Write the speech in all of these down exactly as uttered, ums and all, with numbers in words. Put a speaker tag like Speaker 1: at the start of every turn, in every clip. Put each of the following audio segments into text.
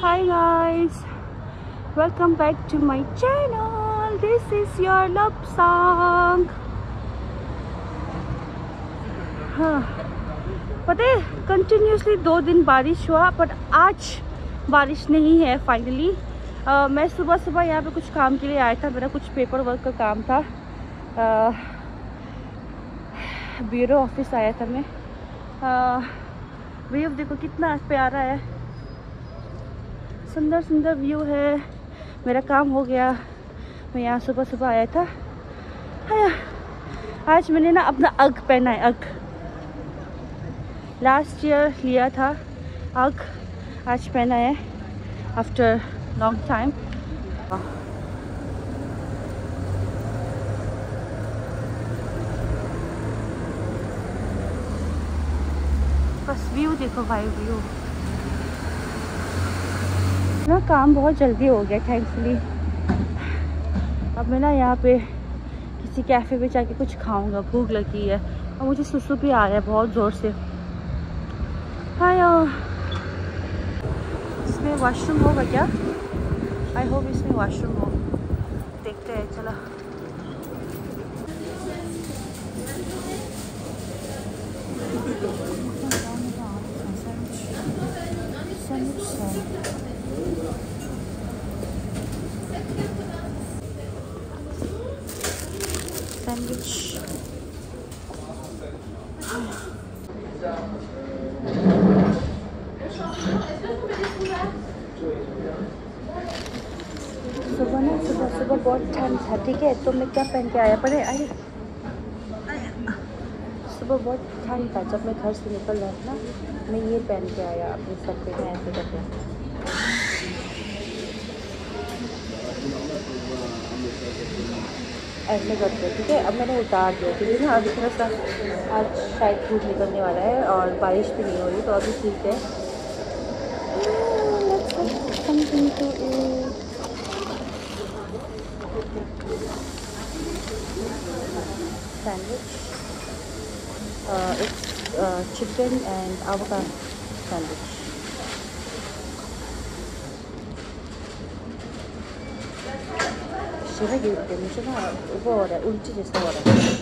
Speaker 1: Hi guys, welcome back to my channel. This is your love song. हाँ, पता है continuously दो दिन बारिश हुआ, पर आज बारिश नहीं है फाइनली। uh, मैं सुबह सुबह यहाँ पे कुछ काम के लिए आया था, मेरा कुछ पेपर वर्क का काम था। ब्यूरो ऑफिस आया था मैं। व्यू देखो कितना प्यारा है, सुंदर सुंदर व्यू है। मेरा काम हो गया, मैं यहाँ सुबह सुबह आया था। हाँ, आज मैंने ना अपना अग पहना है। अग लास्ट ईयर लिया था, अग आज पहना है आफ्टर लॉन्ग टाइम। बस व्यू देखो भाई, व्यू ना काम बहुत जल्दी हो गया थैंकफुली। अब मैं ना यहाँ पे किसी कैफ़े पे जाके कुछ खाऊंगा, भूख लगी है और मुझे सुसु भी आ रहा है बहुत ज़ोर से। हाँ यार, इसमें वॉशरूम होगा क्या? आई होप इसमें वॉशरूम हो, देखते हैं। चलो सैंडविच। सुबह ना सुबह सुबह बहुत ठंड था, ठीक है, तो मैं क्या पहन के आया पड़े। अरे सुबह बहुत ठंड था, जब मैं घर से निकल रहा था ना, मैं ये पहन के आया अपने सर पे। मैं ऐसे करके ऐसे करते, ठीक है। अब मैंने उतार दिया क्योंकि ना अभी थोड़ा सा आज शायद धूप निकलने वाला है और बारिश भी नहीं हो रही, तो अभी ठीक है। Something to eat. Sandwich, it's chicken and avocado sandwich. Shiva गिरते मुझे ना वो हो रहा है, उल्टी जैसा हो रहा है।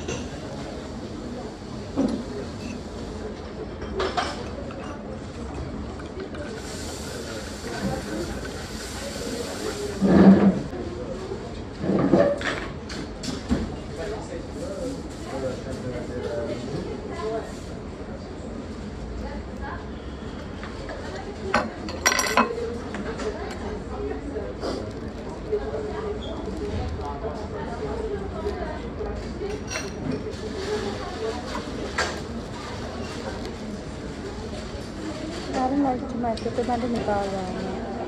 Speaker 1: टमाटो टमाटो निकाल रहा है।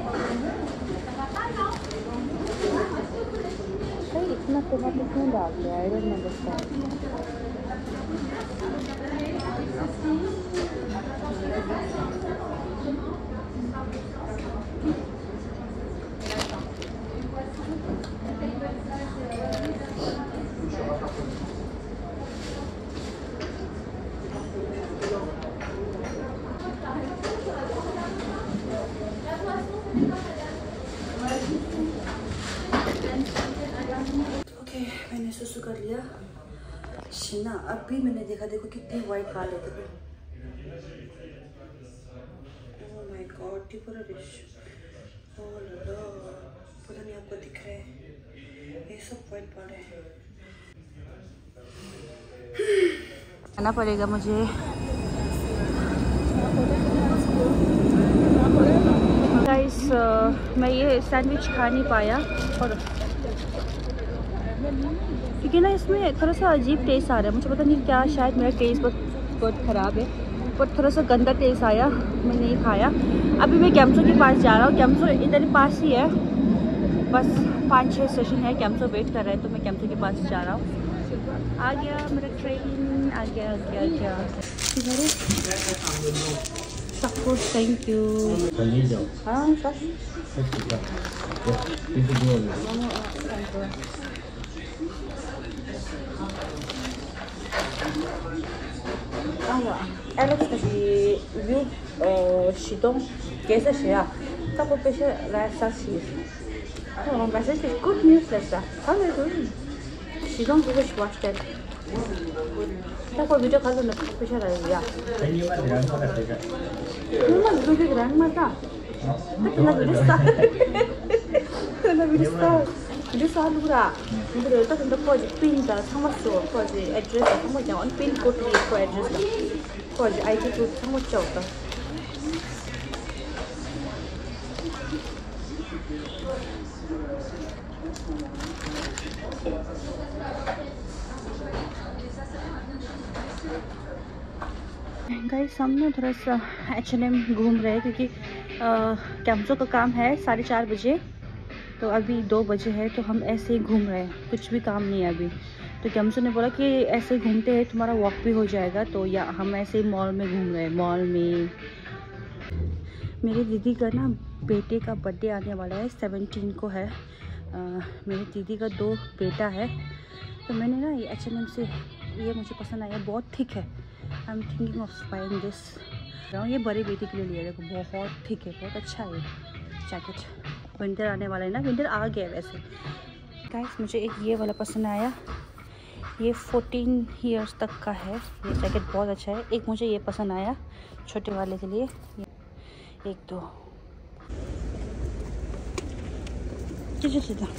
Speaker 1: भाई इतना टमाटो क्यों डाल दिया? I don't understand. मैंने सुसु कर लिया शिना। अभी मैंने देखा, देखो कितनी वाइट बाल है। ओह माय गॉड, ये पूरा रिश। ओह लो, पता नहीं आपको दिख रहा है, ये सब वाइट बाल है। आना पड़ेगा मुझे। गाइस, मैं ये सैंडविच खा नहीं पाया और क्योंकि ना इसमें थोड़ा सा अजीब टेस्ट आ रहा है। मुझे पता नहीं क्या, शायद मेरा टेस्ट बहुत बहुत ख़राब है, पर थोड़ा सा गंदा टेस्ट आया, मैं नहीं खाया। अभी मैं कैंपसो के पास जा रहा हूँ। कैंपसो इधर पास ही है, बस पाँच छः स्टेशन है। कैंपसो वेट कर रहे हैं, तो मैं कैंपसो के पास जा रहा हूँ। आ गया मेरा ट्रेन, आ गया आ गया आ गया। Support, thank you. हाँ sir, Alex kasi view Shidong kesa siya. Tako pesha rasa sis. Oh, mas it's good news lessa. Hello, good. She don't wish watch that. Tako video kalau nak pesha rasa ya.
Speaker 2: Ini mah dirang mana saja.
Speaker 1: Ini mah video dirang mana? Tapi nak video star. Nak video star. Video star lura. Video itu kan tak kau pin dah sama so kau address sama jangan pin code ni kau address dah. Kau I D code sama jauh dah. Guys हम ना थोड़ा सा H N M घूम रहे हैं क्योंकि कैंपसो का काम है साढ़े चार बजे, तो अभी दो बजे है तो हम ऐसे ही घूम रहे हैं, कुछ भी काम नहीं है अभी। तो कैंपसो ने बोला कि ऐसे ही घूमते हैं तुम्हारा वॉक भी हो जाएगा, तो या हम ऐसे ही मॉल में घूम रहे हैं। मॉल में मेरी दीदी का ना बेटे का बर्थडे आने वाला है, सेवनटीन को है। आ, मेरी दीदी का दो बेटा है, तो मैंने ना ये एच एन एम से ये मुझे पसंद आया, बहुत थिक है। I am thinking of buying this. ये बड़े बेटे के लिए लिया, देखो बहुत थिक है, बहुत अच्छा है जैकेट। विंटर आने वाला है ना, विंटर आ गया वैसे। गाइस मुझे एक ये वाला पसंद आया, ये फोर्टीन ईयर्स तक का है, ये जैकेट बहुत अच्छा है। एक मुझे ये पसंद आया छोटे वाले के लिए, एक दो सीधा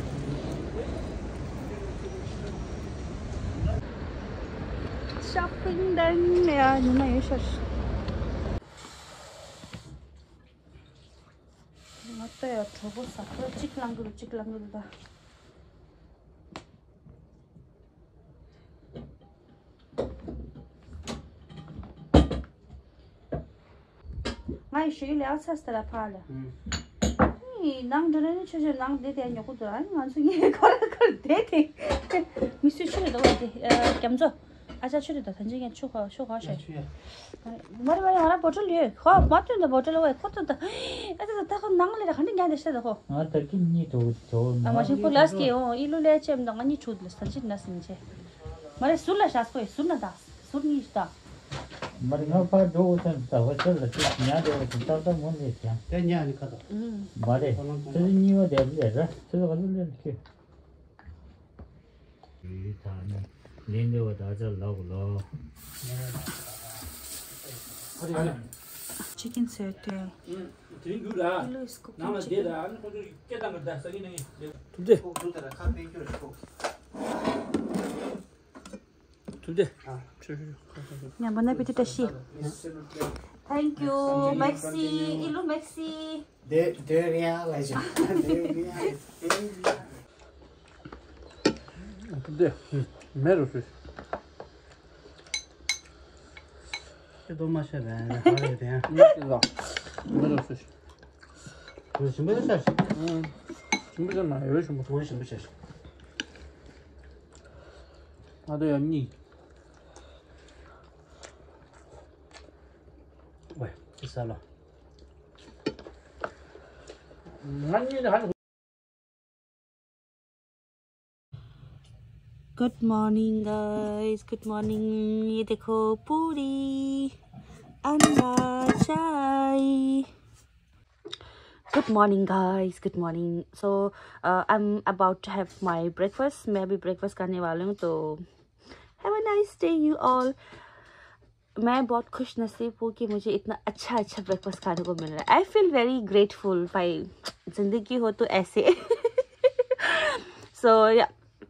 Speaker 1: shopping done. Ja, nu maar eens eens. Wat ya, 저거 사서 찍랑그로 찍랑그로다. Ngai shi liao sa sta la pala. 이 낭들은 저저 낭대 대한 요구들 아니 완성이 걸어 걸 대대. 미스 출에도 어디 겸조. अच्छा छोड़ दो संजय के छुखा छुखा से मारे मारे हमारा बोतल ये खा मत दो बोतल वो खुद तो ऐसे तो तक नंग ले रखने क्या देते देखो हां तक नहीं तो तो हमारे को लास्ट के ओ इलो ले चेम नंग नहीं छूट ले संजय ना संजय मारे सुला शास को सुना दा सुन नहीं दा मारे ना पर दो उतन ता वो चल ले न्या दे तो ता ता मन ले क्या ते न्या नहीं खाता मारे तो नहीं वो दे ले रा तो वो ले के ये था नहीं लेंगे वो दाजा लाओ लाओ चिकन सेट है चिकन गुड़ा नाम दे रहा है तो क्या दाम करता है सही नहीं तुम दे तुम दे खा पे क्यों इसको तुम दे हां यहाँ बना भी तो टशी थैंक यू मैक्सी इलो मैक्सी दे दे रिया लाइजा दे रिया तुम दे मेरे फिश ये दो माशे हैं खा लेते हैं मेरे फिश वो शिमला शाश हम्म शिमला ना ये शिमला वो शिमला शाश 아도 언니 왜 비싸라 언니는 한 good morning guys, good morning. ये देखो पूरी अंडा चाय। Good morning guys, good morning. So I am about to have my breakfast. मैं अभी ब्रेकफास्ट करने वाली हूँ, तो have a nice day you all. मैं बहुत खुश नसीब हूँ कि मुझे इतना अच्छा अच्छा ब्रेकफास्ट खाने को मिल रहा है। I feel very grateful. भाई जिंदगी हो तो ऐसे। सो या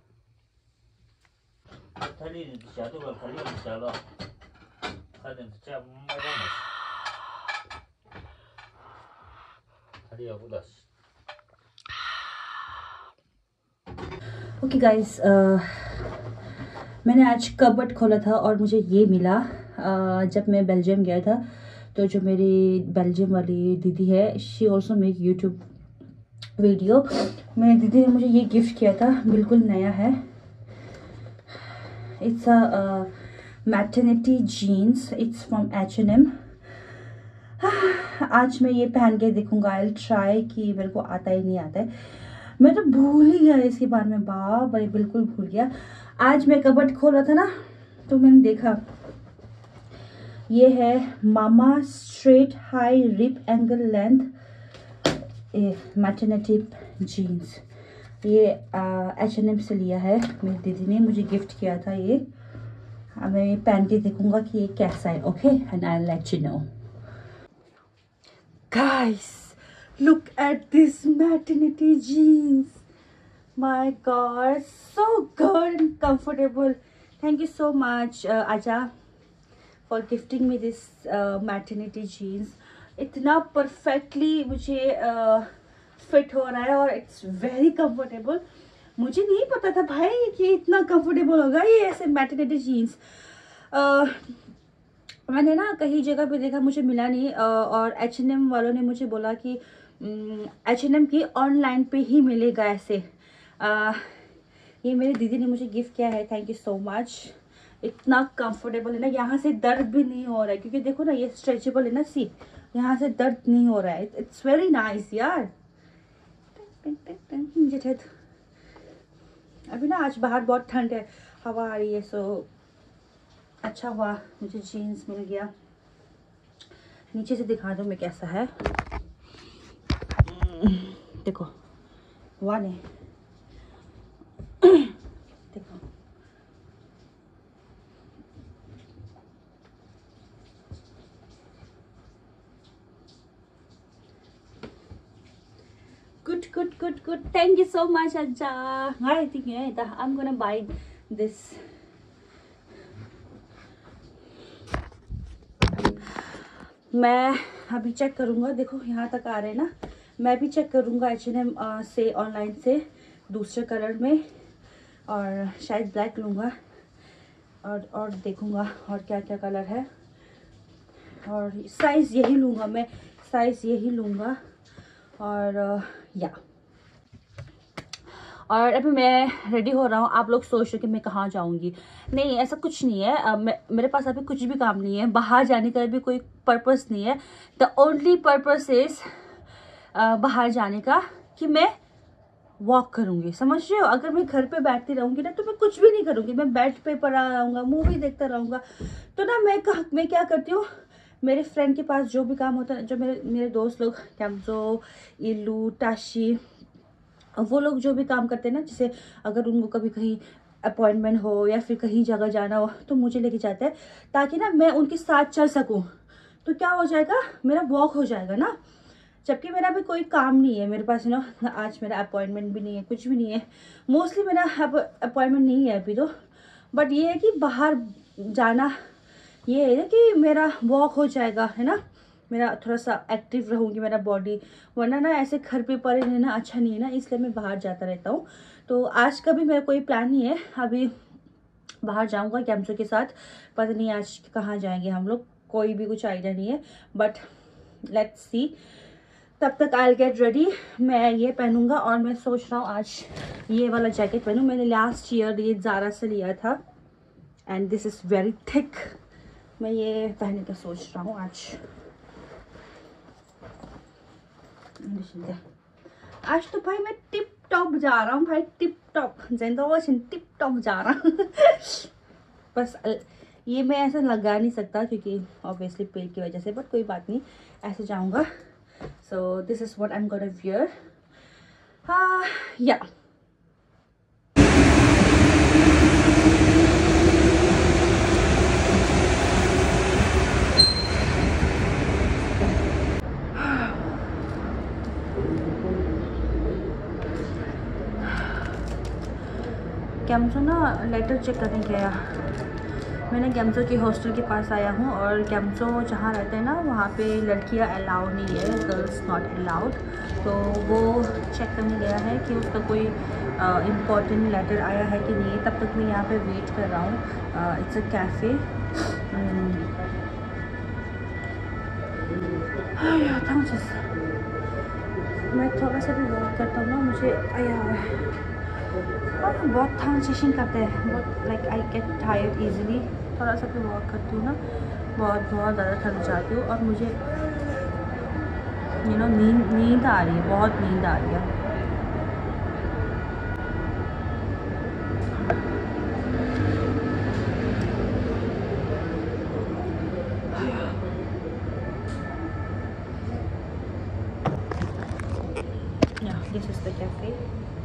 Speaker 1: ओके गाइस, मैंने आज कबर्ड खोला था और मुझे ये मिला। uh, जब मैं बेल्जियम गया था, तो जो मेरी बेल्जियम वाली दीदी है, she also make YouTube video. मेरी दीदी ने मुझे ये गिफ्ट किया था, बिल्कुल नया है। It's a uh, maternity jeans. It's from H and M. आज मैं ये पहन के देखूंगा। I'll try कि मेरे को आता ही नहीं आता है। मैं तो भूल ही गया इसके बारे में, बाप रे बिल्कुल भूल गया। आज मैं कबर्ड खोला था ना, तो मैंने देखा ये है mama straight high rip ankle length ये मैटरनिटी जीन्स, ये एच एन एम से लिया है, मेरी दीदी ने मुझे गिफ्ट किया था। ये मैं पहन के देखूंगा कि ये कैसा है। Okay, and I let you know. Guys, look at this maternity jeans, my god, so good and comfortable. Thank you so much Aaja for gifting me this maternity jeans. इतना परफेक्टली मुझे फिट uh, हो रहा है और it's very comfortable. मुझे नहीं पता था भाई कि इतना कंफर्टेबल होगा ये ऐसे मैटरनिटी जीन्स। uh, मैंने ना कहीं जगह पे देखा, मुझे मिला नहीं, uh, और एच एन एम वालों ने मुझे बोला कि एच एन एम की ऑनलाइन पे ही मिलेगा ऐसे। uh, ये मेरी दीदी ने मुझे गिफ्ट किया है, थैंक यू सो मच। इतना कंफर्टेबल है ना, यहाँ से दर्द भी नहीं हो रहा है क्योंकि देखो ना ये स्ट्रेचेबल है ना, सी यहाँ से दर्द नहीं हो रहा है। इट्स वेरी नाइस यार। मुझे अभी ना आज बाहर बहुत ठंड है, हवा आ रही है, सो अच्छा हुआ मुझे जीन्स मिल गया। नीचे से दिखा दो मैं कैसा है, देखो हुआ नहीं, देखो good good good good thank you so much Aja. I think yeah, I'm gonna buy this. मैं अभी चेक करूंगा, देखो यहाँ तक आ रहे हैं ना, मैं भी चेक करूंगा एच एन एम से ऑनलाइन से दूसरे कलर में, और शायद ब्लैक लूँगा, और और देखूंगा और क्या क्या कलर है, और साइज़ यही लूँगा मैं, साइज़ यही लूँगा। और या और अभी मैं रेडी हो रहा हूँ। आप लोग सोच रहे हो कि मैं कहाँ जाऊँगी, नहीं ऐसा कुछ नहीं है। uh, मैं, मेरे पास अभी कुछ भी काम नहीं है, बाहर जाने का भी कोई पर्पस नहीं है। द ओनली पर्पस इज बाहर जाने का कि मैं वॉक करूँगी, समझ रहे हो। अगर मैं घर पे बैठती रहूँगी ना तो मैं कुछ भी नहीं करूँगी, मैं बेड पे पड़ा रहूँगा, मूवी देखता रहूँगा। तो ना मैं कहा मैं क्या करती हूँ, मेरे फ्रेंड के पास जो भी काम होता है, जो मेरे मेरे दोस्त लोग कैम्सो, इल्लू, टाशी, वो लोग जो भी काम करते हैं ना, जैसे अगर उनको कभी कहीं अपॉइंटमेंट हो या फिर कहीं जगह जाना हो तो मुझे लेके जाते हैं, ताकि ना मैं उनके साथ चल सकूं। तो क्या हो जाएगा, मेरा वॉक हो जाएगा ना। जबकि मेरा भी कोई काम नहीं है मेरे पास, ना आज मेरा अपॉइंटमेंट भी नहीं है, कुछ भी नहीं है, मोस्टली मेरा अपॉइंटमेंट नहीं है अभी तो। बट ये है कि बाहर जाना, ये है ना कि मेरा वॉक हो जाएगा, है ना, मेरा थोड़ा सा एक्टिव रहूँगी मेरा बॉडी, वरना ना ऐसे घर पे पड़े रहना अच्छा नहीं है ना, इसलिए मैं बाहर जाता रहता हूँ। तो आज का भी मेरा कोई प्लान नहीं है, अभी बाहर जाऊँगा कैम्सो के साथ, पता नहीं आज कहाँ जाएंगे हम लोग, कोई भी कुछ आइडिया नहीं है, बट लेट्स सी। तब तक आई विल गेट रेडी। मैं ये पहनूंगा और मैं सोच रहा हूँ आज ये वाला जैकेट पहनूँ। मैंने लास्ट ईयर ये ज़ारा से लिया था and this is very thick. मैं ये पहनने का सोच रहा हूँ आज। आज तो भाई मैं टिप टॉप जा रहा हूँ भाई, टिप टॉप टिप टॉप जा रहा हूँ। बस ये मैं ऐसे लगा नहीं सकता क्योंकि ऑब्वियसली पेड़ की वजह से, बट कोई बात नहीं, ऐसे जाऊँगा। So this is what I am gonna wear. हाँ या कैम्सो ना लेटर चेक करने गया। मैंने कैम्सो के हॉस्टल के पास आया हूँ, और कैम्सो जहाँ रहते हैं ना वहाँ पे लड़कियाँ अलाउ नहीं है, गर्ल्स नॉट अलाउड। तो वो चेक करने गया है कि उसका कोई इम्पोर्टेंट लेटर आया है कि नहीं। तब तक मैं यहाँ पे वेट कर रहा हूँ। It's a cafe. मैं थोड़ा सा भी वॉक करता हूँ ना, मुझे आया हुआ है, बहुत ट्रांजिशन करते हैं, बहुत like I get tired easily. थोड़ा सा भी वॉक करती हूँ ना, बहुत बहुत ज़्यादा थक जाती हूँ, और मुझे यू नो नींद नींद आ रही है, बहुत नींद आ रही है। Yeah, this is the cafe.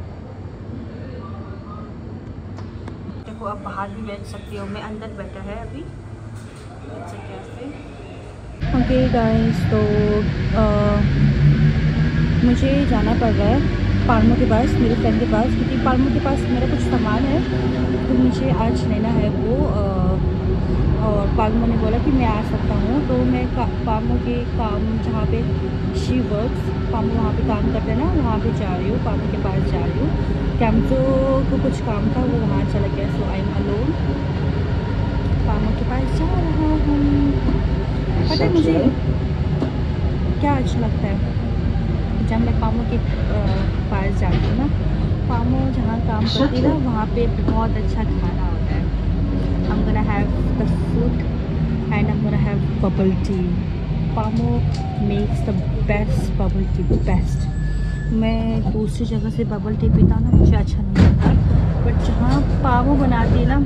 Speaker 1: देखो आप बाहर भी बैठ सकते हो, मैं अंदर बैठा है अभी। It's a cafe. Okay guys, तो uh, मुझे जाना पड़ रहा है पाल्मो के पास, मेरे फ्रेंड के पास, क्योंकि पाल्मो के पास मेरा कुछ सामान है तो मुझे आज लेना है वो। uh, और पाल्मो ने बोला कि मैं आ सकता हूँ, तो मैं पाल्मो के काम जहाँ पे शी वर्क्स, पाल्मो वहाँ पे काम करते हैं ना, वहाँ पे जा रही हूँ, पाल्मो के पास जा रही हूँ। कैम्पो को कुछ काम था, वो वहाँ चला गया, so I am alone. Palmo के पास जा रहा हूँ। पता है मुझे क्या अच्छा लगता है जब मैं पाल्मो के पास जाती हूँ ना, पाल्मो जहाँ काम करती है ना, वहाँ पे बहुत अच्छा खाना होता है। I'm gonna have the food and I'm gonna have bubble tea. Palmo makes the best bubble tea, best. मैं दूसरी जगह से बबल टी पीता ना, मुझे अच्छा नहीं लगता, बट जहाँ पामो बनाती है ना।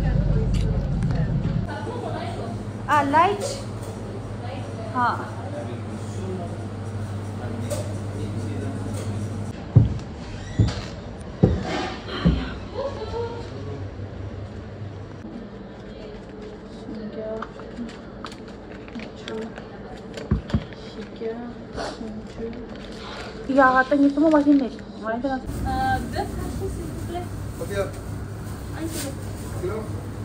Speaker 1: आ लाइट, हाँ Ya, tanya semua masih nih. Mana tu? Ah, deux francs s'il vous plaît. Combien? Un kilo.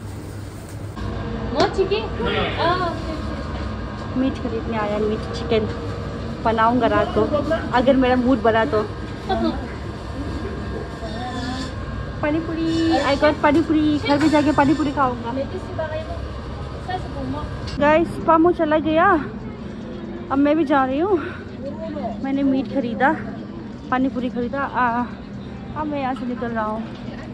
Speaker 1: More chicken? Ah, meat खरीदने आया, मीट चिकन बनाऊंगा रात को, अगर मेरा मूड बना तो। पानी पूरी, आई गॉट पानी पूरी, घर में जाके पानी पूरी खाऊंगा। गाइस, पामो चला गया, अब मैं भी जा रही हूँ। मैंने मीट खरीदा, पानी पूरी खरीदा, अब मैं यहाँ से निकल रहा हूँ।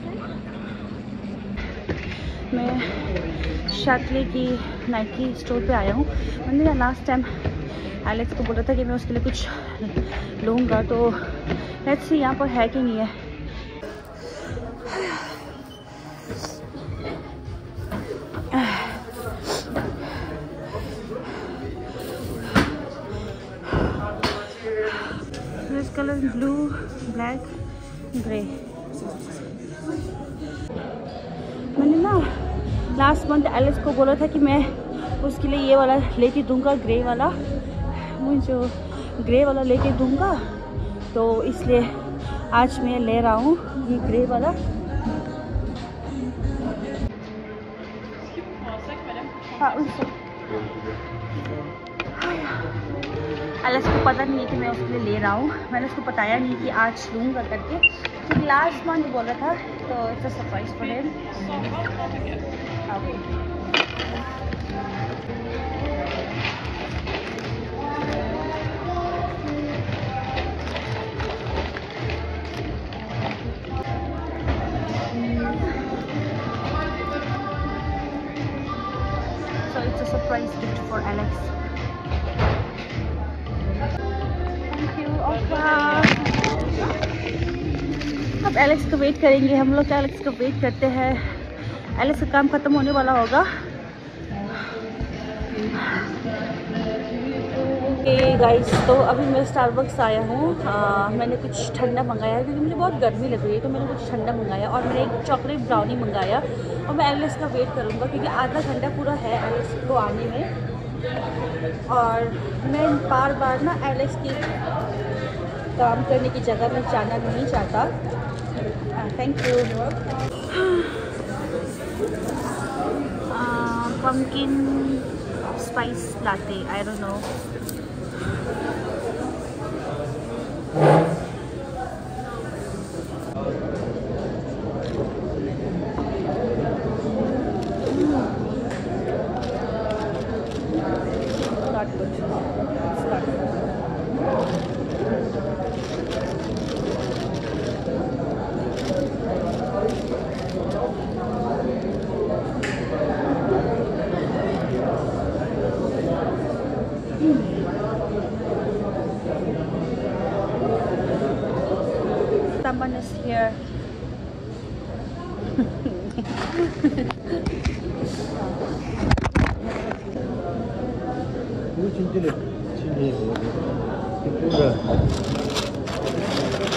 Speaker 1: मैं शाटले की नाइकी स्टोर पे आया हूँ। मैंने लास्ट टाइम एलेक्स को बोला था कि मैं उसके लिए कुछ लूँगा, तो लेट्स सी यहाँ पर है कि नहीं है। This color is blue, black, grey. मैंने ना लास्ट मंथ एलिस को बोला था कि मैं उसके लिए ये वाला लेके दूंगा, ग्रे वाला, मुझे ग्रे वाला लेके दूंगा, तो इसलिए आज मैं ले रहा हूँ ये ग्रे वाला। हाँ, एलिस को पता नहीं है कि मैं उसके लिए ले रहा हूँ, मैंने उसको बताया नहीं कि आज लूँगा करके, क्योंकि लास्ट मंथ बोल रहा था, तो it's a surprise for him. So it's a surprise gift for Alex. Thank you, Opa. अब एलेक्स का वेट करेंगे हम लोग, एलेक्स का वेट करते हैं। एलेक्स का काम ख़त्म होने वाला होगा। ओके गाइस, तो अभी मैं स्टारबक्स आया हूँ। मैंने कुछ ठंडा मंगाया है क्योंकि मुझे बहुत गर्मी लग रही है, तो मैंने कुछ ठंडा मंगाया और मैंने एक चॉकलेट ब्राउनी मंगाया, और मैं एलेक्स का वेट करूँगा क्योंकि आधा घंटा पूरा है एलेक्स को आने में, और मैं बार बार ना एलेक्स की काम करने की जगह में जाना नहीं चाहता। Thank you. Pumpkin spice latte, I don't know. Someone is here.
Speaker 2: 이거 진짜네. 진짜 이쁘다.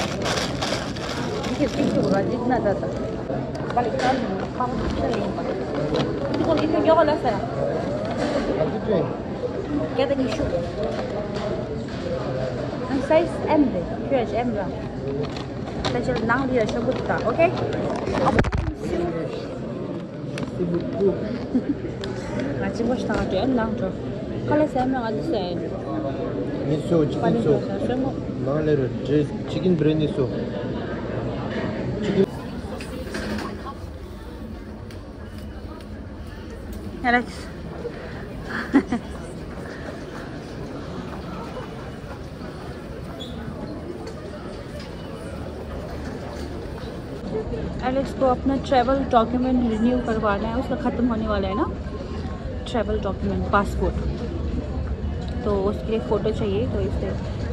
Speaker 1: Fikir fikir wajib nak datang. Balik kan, kamu sering pak. Itu kalau itu jauh lah saya. Kita ni shoot. Ang size M deh, huge M lah. Kita cakap nang dia sebut tak, okay? Ngaji bos tak ada M nang tu. Kalau saya memang ada saya.
Speaker 2: Niso, chicken so. Maler, chicken brain niso.
Speaker 1: Alex. Alex को अपना travel document renew करवाना है, उसका ख़त्म होने वाला है ना ट्रैवल डॉक्यूमेंट पासपोर्ट, तो उसके लिए फ़ोटो चाहिए, तो इसलिए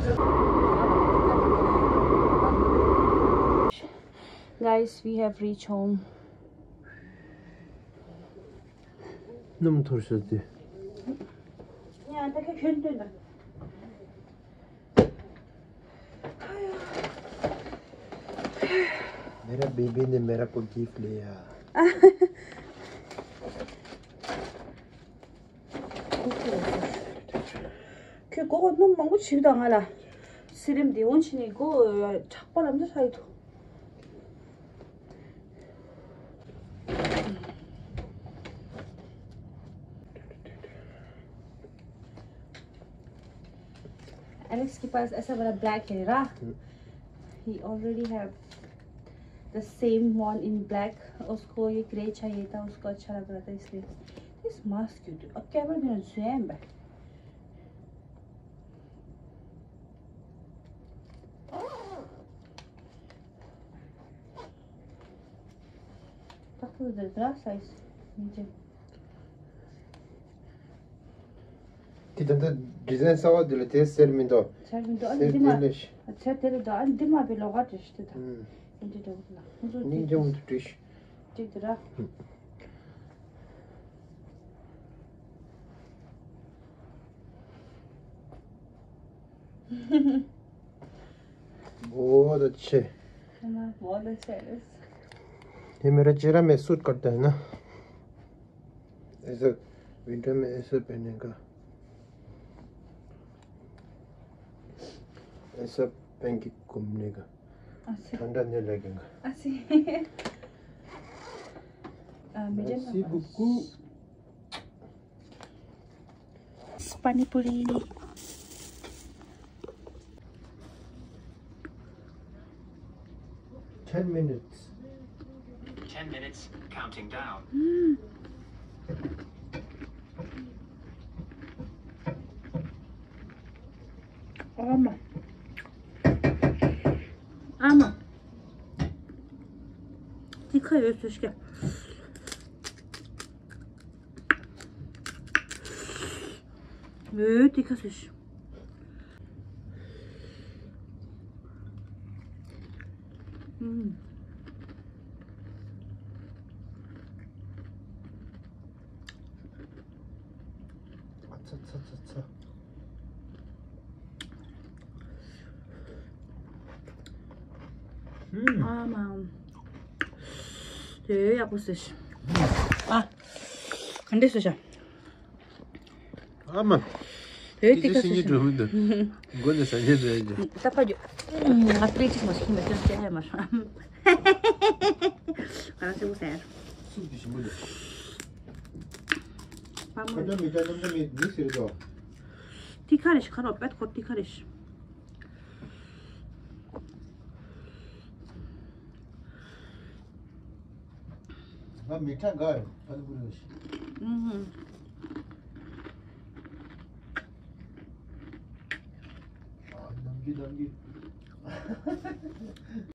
Speaker 1: guys we have reach home.
Speaker 2: 너무 덜었지.
Speaker 1: 야, 되게 힘들다.
Speaker 2: मेरा बेबी ने मेरा को गिफ्ट लिया.
Speaker 1: 그거 너무 망고 집도 안 하라. 스림 디원신이고 착발하면서 사이도. एलेक्स के पास ऐसा बड़ा ब्लैक है ना. He already have the same one in black. उसको ये ग्रे चाहिए था, उसको अच्छा लग रहा था इसलिए. This mask cute. अब कैमरा में zoom है. Takıl da daha size. नीचे.
Speaker 2: कितना डिजाइन सावा दिले थे सर में तो.
Speaker 1: सर में तो अभी दिमाग. अच्छा तेरे तो अभी दिमाग पे लगा दिया था. नीचे तो ना.
Speaker 2: नीचे मुझे ट्रिश.
Speaker 1: ठीक तरह.
Speaker 2: बहुत अच्छे.
Speaker 1: बहुत अच्छा है.
Speaker 2: ये मेरा चेहरा में सूट करता है ना, ऐसा विंटर में ऐसा पहनने का, ऐसा पहन के घूमने का, ठंडा नहीं लगेगा. Merci beaucoup.
Speaker 1: पानी पूरी.
Speaker 2: Ten minutes.
Speaker 3: Ten minutes, counting down.
Speaker 1: Mm. Ama. Ama. Dikkat et Özge. Evet, dikkat et. Hmm.
Speaker 2: 아차차차차. 음.
Speaker 1: Aman. Diyor yapmışsın. Ah. Hande söyleyeceğim.
Speaker 2: Aman.
Speaker 1: Evet,
Speaker 2: 이제
Speaker 1: dikkat
Speaker 2: 신이
Speaker 1: et.
Speaker 2: 좋은데. 이거는 살려줘야지.
Speaker 1: Tapacı. Aprendi mas que mas que é mas. Para ser você.
Speaker 2: 술 드신 분들.
Speaker 1: Vamos.
Speaker 2: 가자 미자 놈이 미스르죠.
Speaker 1: Tikariş karop et kot tikariş.
Speaker 2: 아 미타 가요. 빨리 부르시.
Speaker 1: Mhm.
Speaker 2: 아 남기 남기.